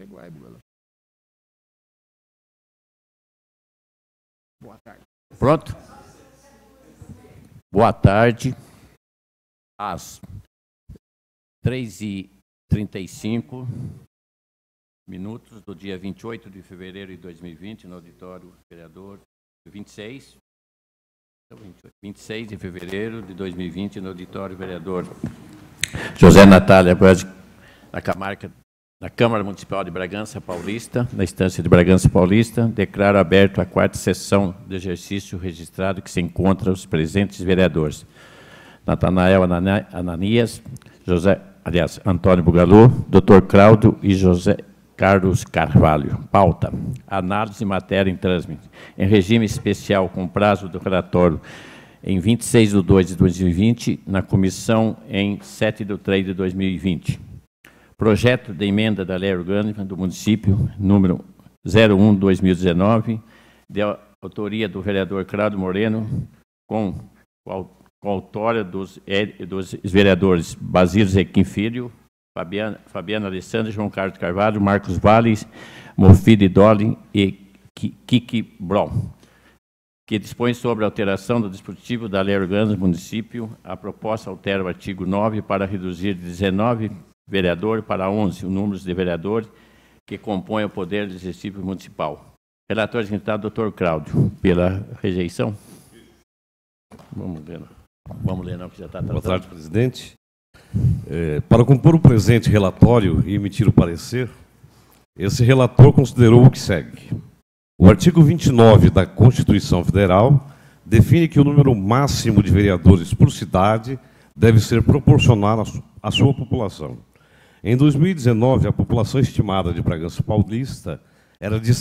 Boa tarde. Pronto? Boa tarde. Às 3h35 do dia 28 de fevereiro de 2020, no auditório vereador 26 de fevereiro de 2020, no auditório vereador José Natália da Câmara Municipal de Bragança Paulista, na instância de Bragança Paulista, declaro aberto a 4ª sessão de exercício registrado que se encontra os presentes vereadores. Natanael Ananias, Antônio Bugalu, Dr. Cláudio e José Carlos Carvalho. Pauta: análise de matéria em trâmite, em regime especial com prazo do relatório em 26/2/2020, na comissão em 7/3/2020. Projeto de emenda da Lei Orgânica do Município, número 01/2019, de autoria do vereador Cláudio Moreno, com a autória dos vereadores Basílio Zequim Filho, Fabiana Alessandra, João Carlos Carvalho, Marcos Valles, Mofide Dolly e Kiki Brown, que dispõe sobre a alteração do dispositivo da Lei Orgânica do Município. A proposta altera o artigo 9 para reduzir de 19 vereadores para 11 o número de vereadores que compõem o Poder Legislativo Municipal. Relator assentado, doutor Cláudio. Pela rejeição? Vamos ler, não, que já está tratando. Boa tarde, presidente. Para compor o presente relatório e emitir o parecer, esse relator considerou o que segue. O artigo 29 da Constituição Federal define que o número máximo de vereadores por cidade deve ser proporcional à sua população. Em 2019, a população estimada de Bragança Paulista era de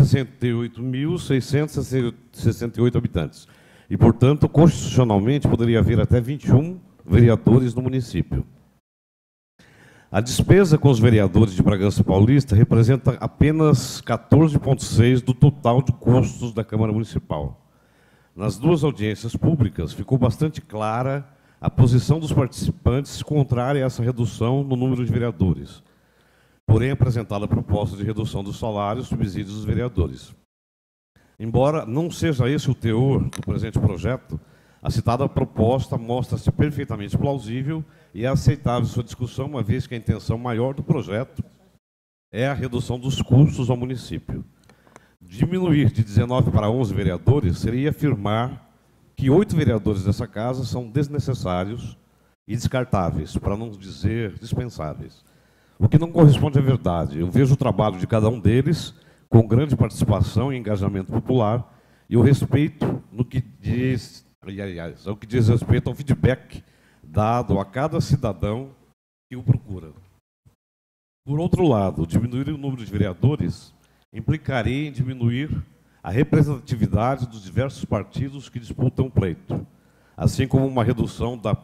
168.668 habitantes. E, portanto, constitucionalmente, poderia haver até 21 vereadores no município. A despesa com os vereadores de Bragança Paulista representa apenas 14,6% do total de custos da Câmara Municipal. Nas duas audiências públicas, ficou bastante clara a posição dos participantes contrária a essa redução no número de vereadores. Porém, apresentada a proposta de redução dos salários e subsídios dos vereadores. Embora não seja esse o teor do presente projeto, a citada proposta mostra-se perfeitamente plausível e é aceitável sua discussão, uma vez que a intenção maior do projeto é a redução dos custos ao município. Diminuir de 19 para 11 vereadores seria afirmar que 8 vereadores dessa casa são desnecessários e descartáveis, para não dizer dispensáveis. O que não corresponde à verdade. Eu vejo o trabalho de cada um deles com grande participação e engajamento popular e o respeito no que diz, aliás, ao que diz respeito ao feedback dado a cada cidadão que o procura. Por outro lado, diminuir o número de vereadores implicaria em diminuir a representatividade dos diversos partidos que disputam o pleito, assim como uma redução da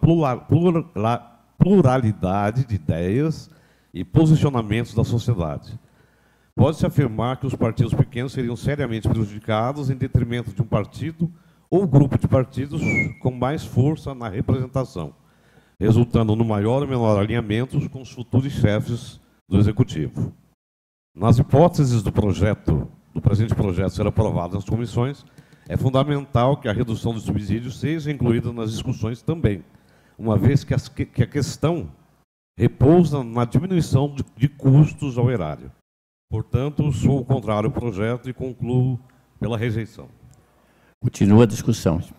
pluralidade de ideias e posicionamentos da sociedade. Pode-se afirmar que os partidos pequenos seriam seriamente prejudicados em detrimento de um partido ou grupo de partidos com mais força na representação, resultando no maior ou menor alinhamento com os futuros chefes do Executivo. Nas hipóteses do presente projeto ser aprovado nas comissões, é fundamental que a redução dos subsídios seja incluída nas discussões também, uma vez que a questão repousa na diminuição de custos ao erário. Portanto, sou contrário ao projeto e concluo pela rejeição. Continua a discussão. Se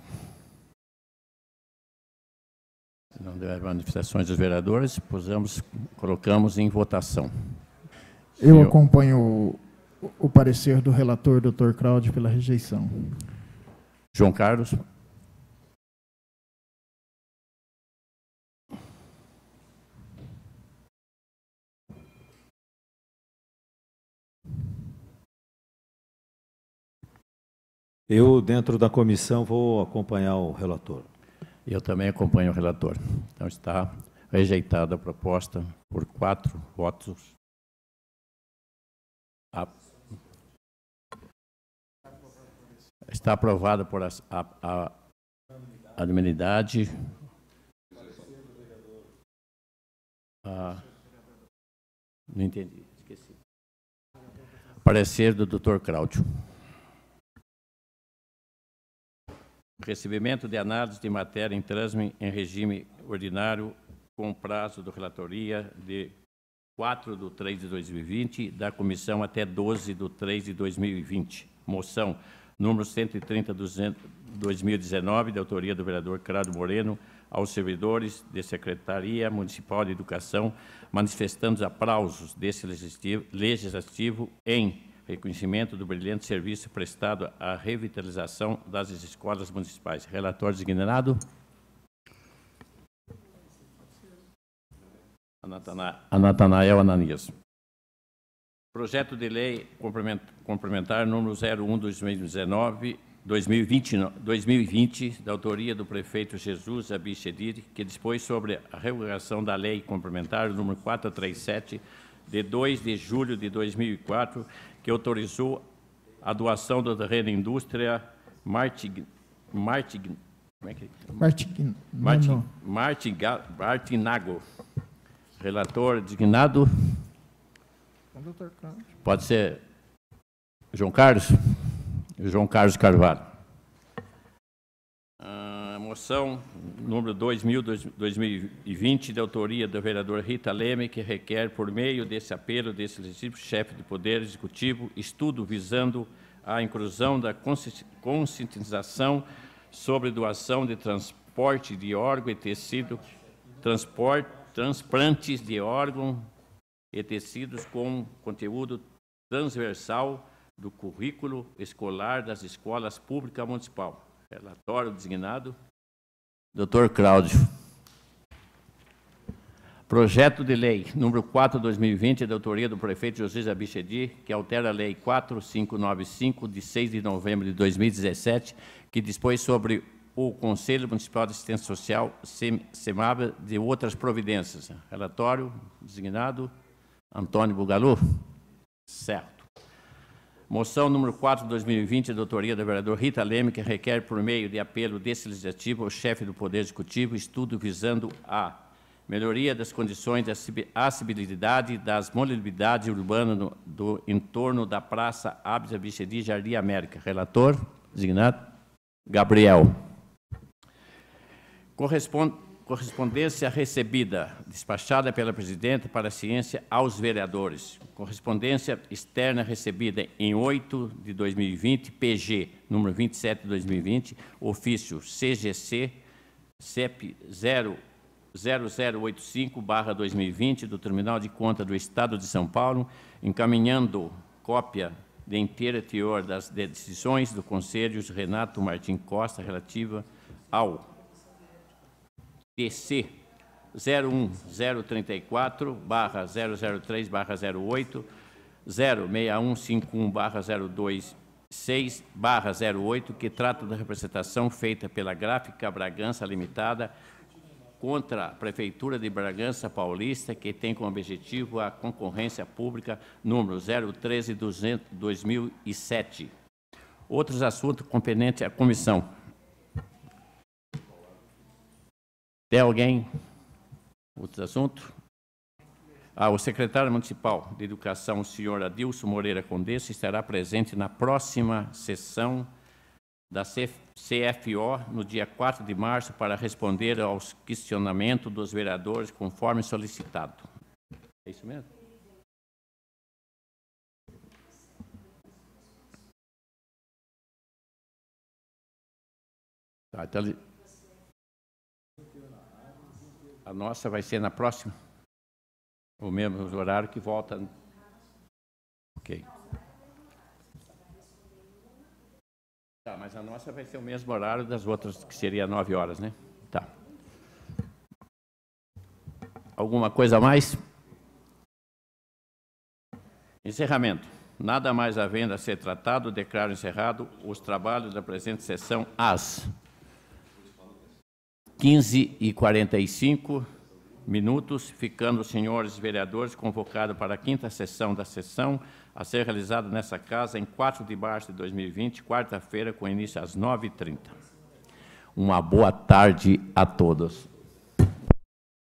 não houver manifestações dos vereadores, colocamos em votação. Eu acompanho o parecer do relator, Dr. Cláudio, pela rejeição. João Carlos. Eu, dentro da comissão, vou acompanhar o relator. Eu também acompanho o relator. Então, está rejeitada a proposta por 4 votos. Está aprovada por a unanimidade. Não entendi, esqueci. Parecer do Dr. Cláudio. Recebimento de análise de matéria em trânsito em regime ordinário com prazo de relatoria de 4/3/2020, da comissão até 12/3/2020. Moção número 130/2019, de autoria do vereador Cláudio Moreno, aos servidores da Secretaria Municipal de Educação, manifestando os aplausos desse legislativo em reconhecimento do brilhante serviço prestado à revitalização das escolas municipais. Relator designado. Natanael Ananias. Projeto de lei complementar número 01/2019-2020, da autoria do prefeito Jesus Abichedir, que dispôs sobre a revogação da lei complementar número 437, de 2 de julho de 2004, que autorizou a doação do terreno indústria Martinago. Relator designado. Pode ser João Carlos? João Carlos Carvalho. Moção número 2000/2020, de autoria do vereador Rita Leme, que requer, por meio desse apelo desse legítimo chefe de Poder Executivo, estudo visando a inclusão da conscientização sobre doação de transporte de órgão e tecido, transplantes de órgão e tecidos com conteúdo transversal do currículo escolar das escolas públicas municipais. Relatório designado. Dr. Cláudio. Projeto de lei número 4/2020, da autoria do prefeito José Abichedir, que altera a lei 4595, de 6 de novembro de 2017, que dispôs sobre o Conselho Municipal de Assistência Social, SEMAB, de outras providências. Relatório designado. Antônio Bugalu. Certo. Moção número 4/2020, da autoria do vereador Rita Leme, que requer, por meio de apelo desse legislativo ao chefe do Poder Executivo, estudo visando a melhoria das condições de acessibilidade das mobilidades urbanas do entorno da Praça Abdes Abichedir, Jardim América. Relator designado. Gabriel. Correspondência recebida, despachada pela presidenta para a ciência aos vereadores. Correspondência externa recebida em 8/2020, PG, número 27/2020, ofício CGC, CEP 0085/2020, do Tribunal de Contas do Estado de São Paulo, encaminhando cópia de inteira teor das decisões do Conselho Renato Martim Costa relativa ao TC 01034/003/08, 06151/026/08, que trata da representação feita pela Gráfica Bragança Limitada contra a Prefeitura de Bragança Paulista, que tem como objetivo a concorrência pública número 013/2007. Outros assuntos competentes à comissão. Tem alguém? Outros assuntos? O secretário municipal de Educação, o senhor Adilson Moreira Condessa, estará presente na próxima sessão da CFO, no dia 4 de março, para responder aos questionamentos dos vereadores, conforme solicitado. É isso mesmo? Tá, então, a nossa vai ser na próxima? O mesmo horário que volta? Ok. Tá, mas a nossa vai ser o mesmo horário das outras, que seria 9 horas, né? Tá. Alguma coisa a mais? Encerramento. Nada mais havendo a ser tratado, declaro encerrado os trabalhos da presente sessão às 15h45, ficando os senhores vereadores convocados para a 5ª sessão da sessão, a ser realizada nessa casa em 4 de março de 2020, quarta-feira, com início às 9h30. Uma boa tarde a todos.